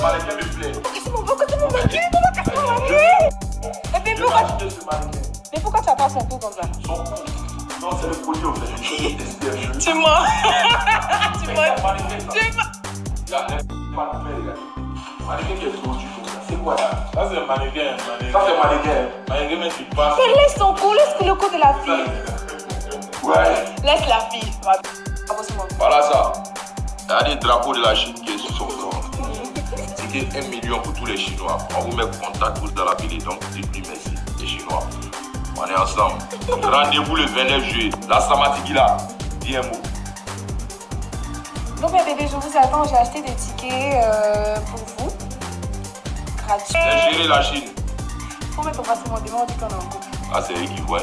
mannequin me plaît. C'est mon mannequin, mais pourquoi tu attends son cou comme ça? Son cou. Non, c'est le produit au fait. Tu mens. Tu mens. Il y a un mannequin, les gars. Mannequin qui est produit comme ça. C'est quoi là? Ça, c'est un mannequin. Ça, c'est un mannequin. Mannequin, mais tu passes. Mais laisse son cou, laisse le cou de la fille. Ouais. Laisse la fille. Voilà ça. Il y a des drapeaux de la Chine qui est sur son corps. C'est 1 million pour tous les Chinois. On vous met contact tous dans la ville. Donc, je dis merci, les Chinois. On est ensemble. Rendez-vous le 29 juillet. La Samatigila. Dis un mot. Donc, mes bébés, je vous attends. J'ai acheté des tickets pour vous. Gratuit. J'ai géré la Chine. Faut mettre au passé mon démon, on dit qu'on est en couple. Ah, c'est eux qui voient.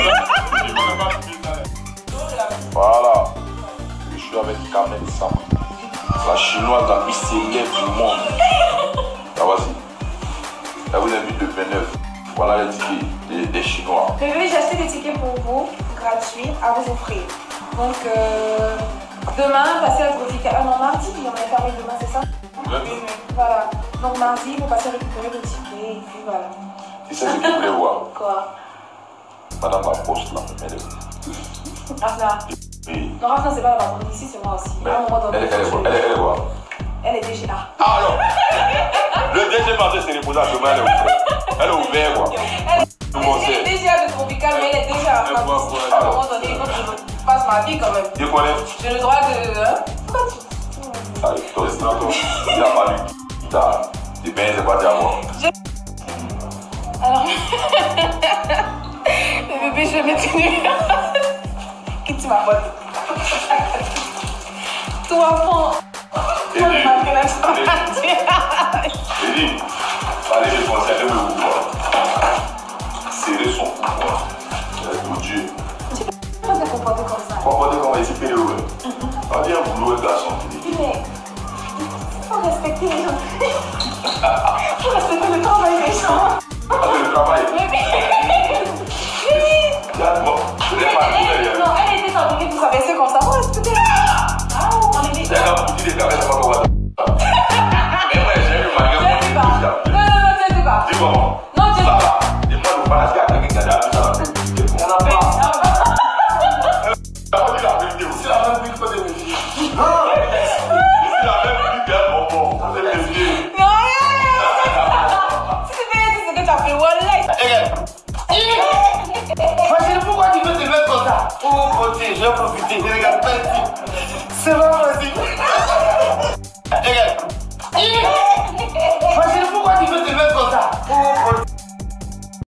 Voilà. Je suis avec Kamel Sam. La chinoise la plus célèbre du monde. Ah, vas-y. Elle vous invite le 29. Voilà les tickets des Chinois. Bébé, j'ai acheté des tickets pour vous, gratuits, à vous offrir. Donc, demain, passez à profiter. Non, mardi, on est fermé demain, c'est ça? Voilà. Donc, mardi, vous passez à récupérer vos tickets et puis voilà. Tu sais ce que je voulais voir? Quoi? Madame la poste là, elle est. Rafna. Oui. Non, Rafna, c'est pas la patronne. Ici, c'est moi aussi. À un moment donné, Elle est quoi? Elle est DGA. Ah non. Le deuxième marché c'est reposé à demain, elle est ouverte quoi. Elle est DGA de Tropical, mais elle est déjà à un moment donné, il faut que je fasse ma vie quand même. Tu connais? J'ai le droit de... Allez, toi, c'est pas toi. Il n'y a pas lui. T'es bien, c'est pas à moi. Alors... Le bébé, je vais tenir. Qui tu m'apportes? Toi, enfant. Toi, tu m'as fait la chambre. Eddie, allez les conseils, allez le pouvoir. Serrer son pouvoir. Mon Dieu. Tu peux pas te comporter comme ça. Comporter comme un esprit de l'eau. On dit un boulot de garçon. Mais, faut respecter les gens. Faut respecter le travail des gens. Le travail. Mais Bon, je n'ai pas dit d'ailleurs. non, elle était fabriquée pour s'abaisser comme ça. Faut respecter. Ah, on est dit. C'est un bouti de travail, ça va pas. Mais moi, j'ai eu le magasin. Non, tu sais pas. Dis comment? Non, tu sais pas. Et moi, je parle à quelqu'un qui a dit ça. On n'a pas. Ça va dire la vérité aussi. C'est la même vie que des métiers. Non, c'est la même vie qu'un bonbon. C'est des métiers. Non, si tu fais ce que tu as fait, wallah. Pourquoi tu veux te mettre comme ça? Oh, beauté, je vais profiter. Regarde, pas ici. C'est pas possible. Regarde. Pourquoi tu veux te mettre comme ça? Oh,